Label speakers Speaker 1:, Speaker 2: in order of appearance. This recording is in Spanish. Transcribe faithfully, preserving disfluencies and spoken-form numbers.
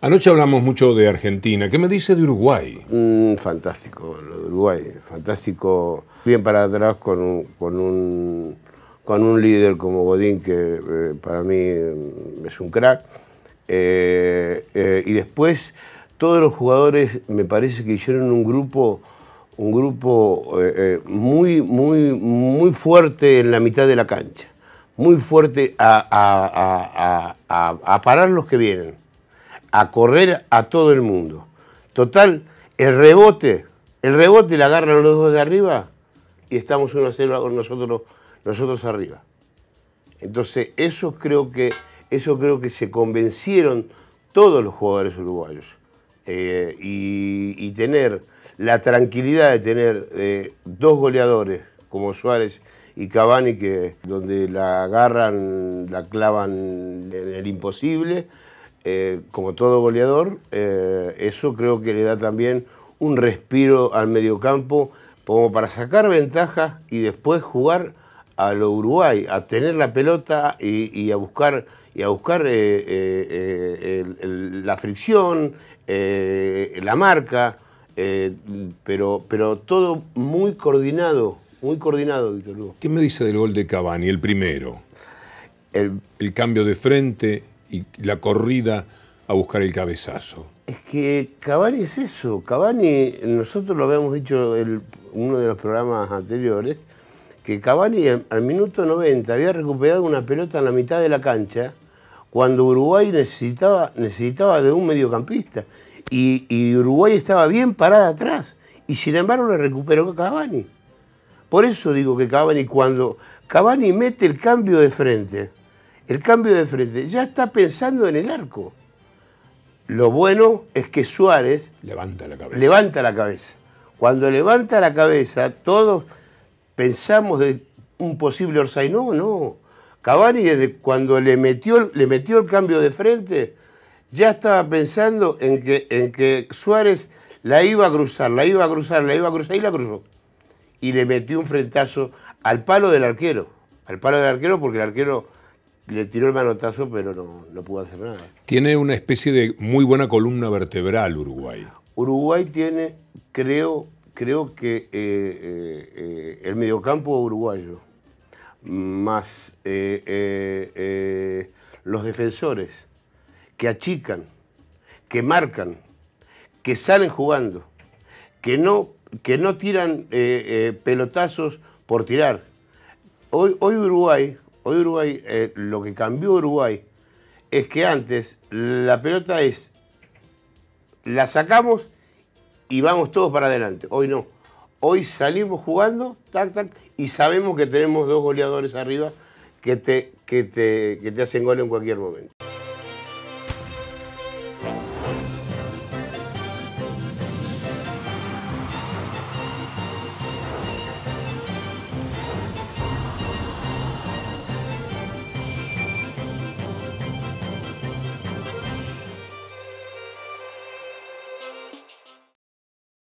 Speaker 1: Anoche hablamos mucho de Argentina. ¿Qué me dice de Uruguay?
Speaker 2: Mm, fantástico, lo de Uruguay. Fantástico. Bien para atrás con un, con un, con un líder como Godín, que eh, para mí es un crack. Eh, eh, y después, todos los jugadores me parece que hicieron un grupo, un grupo eh, eh, muy, muy, muy fuerte en la mitad de la cancha. Muy fuerte a, a, a, a, a parar los que vienen, a correr a todo el mundo. Total, el rebote, el rebote le agarran los dos de arriba y estamos uno a cero nosotros, nosotros arriba. Entonces, eso creo que, eso creo que se convencieron todos los jugadores uruguayos. Eh, y, y tener la tranquilidad de tener eh, dos goleadores como Suárez y Cavani, que donde la agarran, la clavan en el imposible, eh, como todo goleador, eh, eso creo que le da también un respiro al mediocampo como para sacar ventaja y después jugar a lo Uruguay, a tener la pelota y, y a buscar, y a buscar eh, eh, el, el, la fricción, eh, la marca, eh, pero, pero todo muy coordinado. Muy coordinado, Víctor Hugo.
Speaker 1: ¿Qué me dice del gol de Cavani, el primero?
Speaker 2: El,
Speaker 1: el cambio de frente y la corrida a buscar el cabezazo.
Speaker 2: Es que Cavani es eso. Cavani, nosotros lo habíamos dicho en uno de los programas anteriores, que Cavani al, al minuto noventa había recuperado una pelota en la mitad de la cancha cuando Uruguay necesitaba, necesitaba de un mediocampista. Y, y Uruguay estaba bien parada atrás. Y sin embargo le recuperó Cavani. Por eso digo que Cavani, cuando Cavani mete el cambio de frente, el cambio de frente, ya está pensando en el arco. Lo bueno es que Suárez
Speaker 1: levanta la cabeza.
Speaker 2: Levanta la cabeza. Cuando levanta la cabeza, todos pensamos de un posible offside. No, no. Cavani, desde cuando le metió, le metió el cambio de frente, ya estaba pensando en que, en que Suárez la iba a cruzar, la iba a cruzar, la iba a cruzar y la cruzó. Y le metió un frentazo al palo del arquero. Al palo del arquero porque el arquero le tiró el manotazo, pero no, no pudo hacer nada.
Speaker 1: Tiene una especie de muy buena columna vertebral Uruguay.
Speaker 2: Uruguay tiene, creo, creo que eh, eh, eh, el mediocampo uruguayo, más eh, eh, eh, los defensores que achican, que marcan, que salen jugando, que no... que no tiran eh, eh, pelotazos por tirar. Hoy, hoy Uruguay, hoy Uruguay eh, lo que cambió Uruguay es que antes la pelota es, la sacamos y vamos todos para adelante. Hoy no. Hoy salimos jugando, tac, tac, y sabemos que tenemos dos goleadores arriba que te, que te, que te hacen gol en cualquier momento.